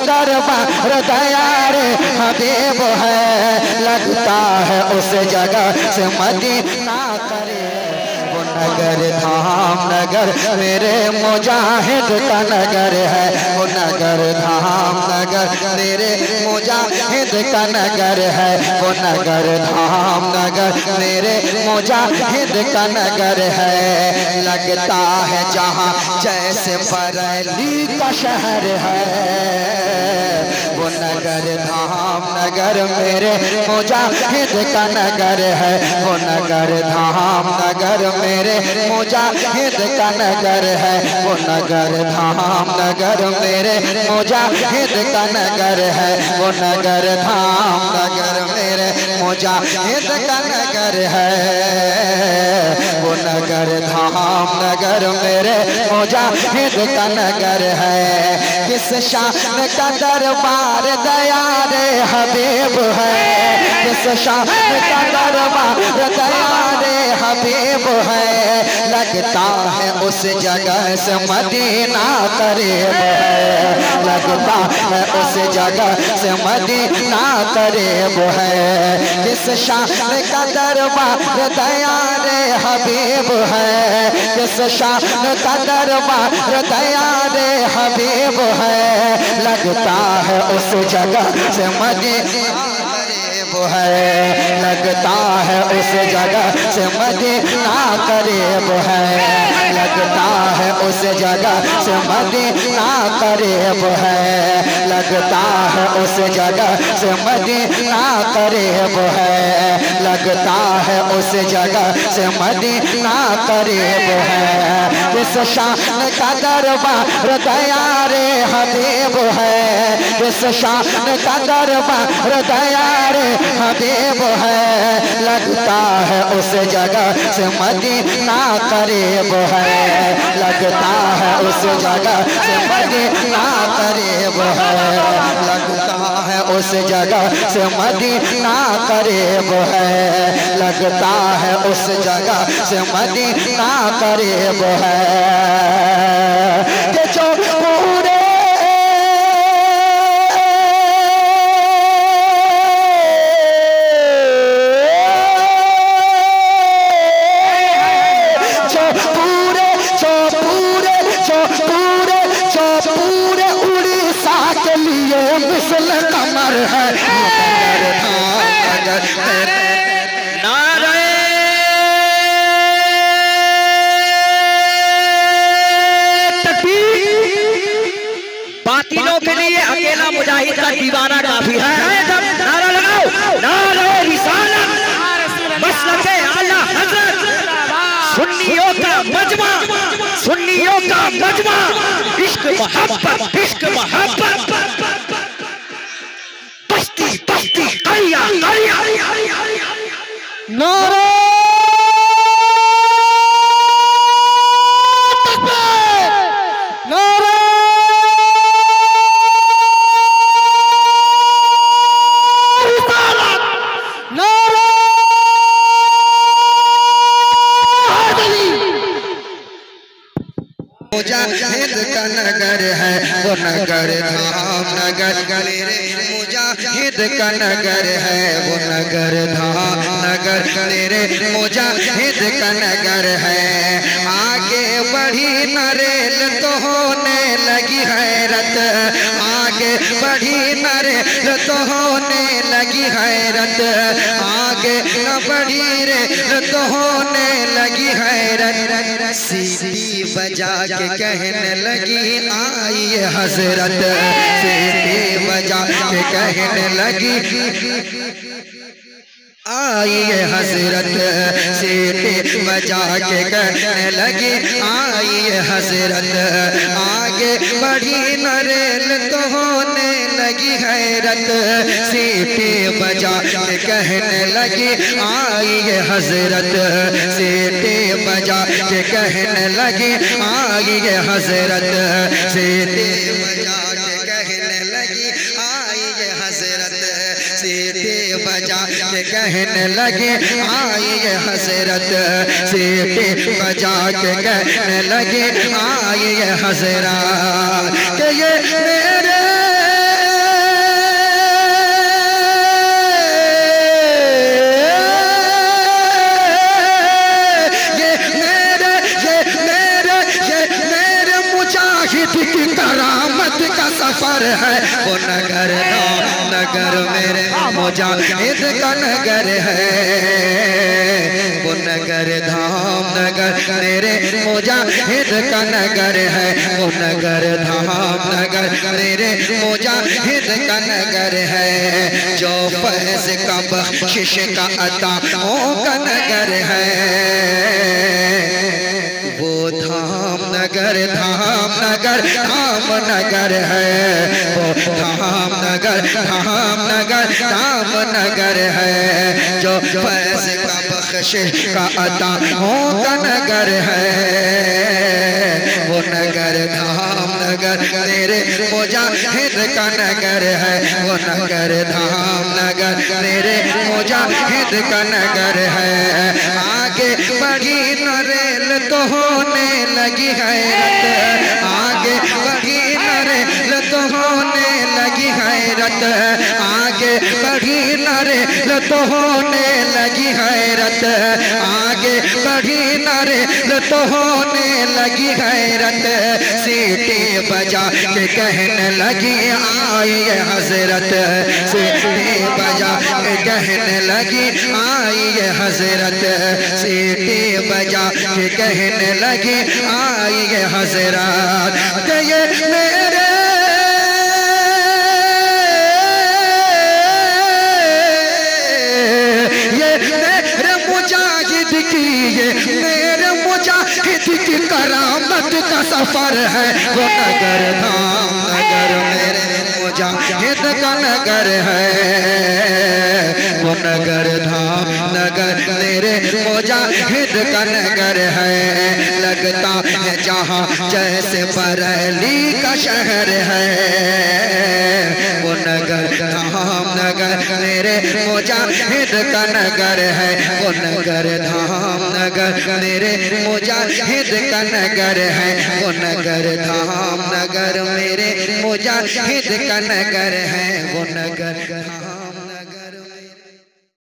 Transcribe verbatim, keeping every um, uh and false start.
दरबार दयारे हबीब है। लगता है उस जगह से मदीना करे। वो नगर धाम नगर मेरे मुजाहिद का नगर है। वो नगर धाम नगर मेरे मुजाहिद का नगर है। वो नगर धाम नगर मेरे मुजाहिद का नगर है। लगता है जहाँ जैसे बरेली का शहर है। वो नगर धाम नगर मेरे मुजाहिद का नगर है। वो नगर धाम नगर मेरे मुजाहिद का नगर है। वो नगर धाम नगर मेरे मुजाहिद का नगर है। वो नगर धाम नगर मेरे मुजाहिद का नगर है। वो नगर धाम नगर मेरे मुजाहिद का नगर है। किस शान का दरबार दयारे हबीब है। किस शान का दरबार दयारे हबीब है। लगता है उस जगह से मदीना करीब है। लगता है उस जगह से मदीना करीब है। किस शान का दरबार दयारे हबीब है। किस शान का दरबार दयारे हबीब है। लगता है उस जगह से मदीना है। लगता है उस जगह से मदीना करीब है। लगता है उस जगह से मदीना करीब है। लगता है उस जगह से मदीना करीब है। लगता है उस जगह से मदीना करीब है। किस शान का दरबार दयारे हबीब है। किस शान का दरबार दयारे हबीब है। लगता है उस जगह से मदीना करीब है। लगता है उस जगह से मदीना करीब है। लगता है उस जगह से मदीना करीब है। लगता है उस जगह से मदीना करीब है। कि जो पूरे मिसल कमर है। नारे बातिलों के लिए अकेला मुजाहिद का दीवाना काफी है। नारा लगाओ नारे रिसालत मसलके आला हज़रत। सुन्नियों का मजमा सुन्नियों का मजमा इश्क मोहब्बत इश्क मोहब्बत बस्ती बस्ती करिया करिया नारा तकबीर नारा रिसालत नारा मुजाहिद का नगर है। वो नगर धाम नगर मेरे मुजाहिद का नगर है। वो नगर धाम नगर मेरे मुजाहिद का नगर है। आगे बढ़ी न रेल तो होने लगी हैरत। आगे बढ़ी न रेल तो होने लगी हैरत। आगे न बढ़ी रेल तो होने लगी हैरत। सीटी बजा के कहने लगी आई हजरत। सीटी बजा के कहने लगी आई हजरत। सीटी बजा के कहने लगी आई हजरत। आगे बढ़ी न रेल तो होने लगी हैरत। सीटी बजा के कहने लगी आई हजरत। सीटी बजा के कहने लगी आई हजरत। सीटी बजा के कहने लगी आई हजरत। सीटी बजा के कहने लगी आई हजरत। सीटी बजा के कहने लगी आई हजरत। कि ये मेरे सफर है, वो नगर धाम नगर मेरे मुजाहिद का नगर है, वो नगर धाम नगर मेरे मुजाहिद का नगर है, वो नगर धाम नगर मेरे मुजाहिद का नगर है, जो फैज़ का बख्शिश का अताओं का नगर है, वो धाम नगर धाम नगर धाम नगर है, वो धाम नगर धाम नगर धाम नगर है, जो फैज़ का बख्शिश का अताओं का नगर है, वो नगर धाम नगर मेरे मुजाहिद का नगर है, वो नगर धाम नगर मेरे मुजाहिद का नगर है। आगे बढ़ी न रेल तो होने लगी हैरत, आगे बढ़ी न रेल तो होने लगी हैरत, आगे बढ़ी न रेल तो होने लगी हैरत, आगे बढ़ी न रेल तो होने लगी हैरत, सीटी बजा के कहने लगी आई हजरत, सीटी बजा के कहने लगी आई हजरत, सीटी बजा के कहने लगी आई हजरत, ये मेरे ये मेरे मुजाहिद की ये मेरे मुजाहिद की करामत का सफर है, वो नगर धाम नगर मेरे मुजाहिद का नगर है, वो नगर धाम नगर मेरे मुजाहिद का नगर है, लगता है जहाँ जैसे बरेली का शहर है, वो नगर धाम नगर मेरे मुजाहिद का नगर है, वो नगर धाम नगर मेरे मुजाहिद का नगर है, वो नगर धाम नगर मेरे मुजाहिद का नगर है, वो नगर धाम